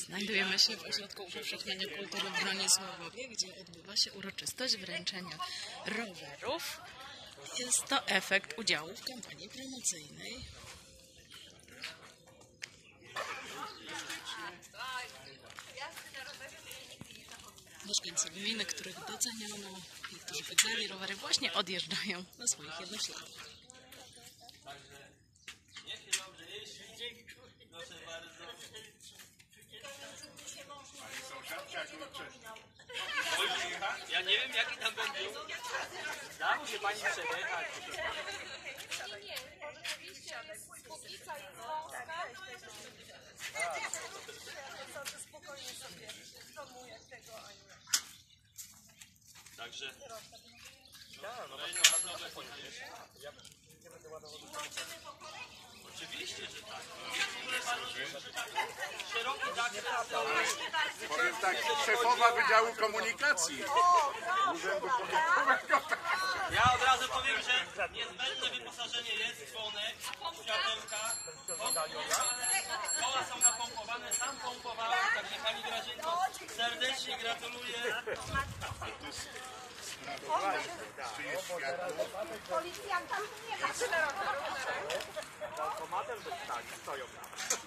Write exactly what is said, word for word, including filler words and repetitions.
Znajdujemy się w Ośrodku Upowszechniania Kultury w Bronisławowie, gdzie odbywa się uroczystość wręczenia rowerów. Jest to efekt udziału w kampanii promocyjnej. Mieszkańcy gminy, których doceniono i którzy wygrali rowery, właśnie odjeżdżają na swoich jednośladach. Ja nie wiem, jaki tam był. Da mu się pani przejechać. Nie, nie, bo rzeczywiście jest spódnica i wąska. Spokojnie sobie domuję tego, a nie. Także. Oczywiście, że tak. Szeroki zakres. Powiem tak, szefowa Wydziału Komunikacji. Ja od razu powiem, że niezbędne wyposażenie jest, dzwonek, światełka. Koła są napompowane, sam pompowałem, także pani Grażynko serdecznie gratuluję. Policjanta nie ma. Automatem dostali, stoją.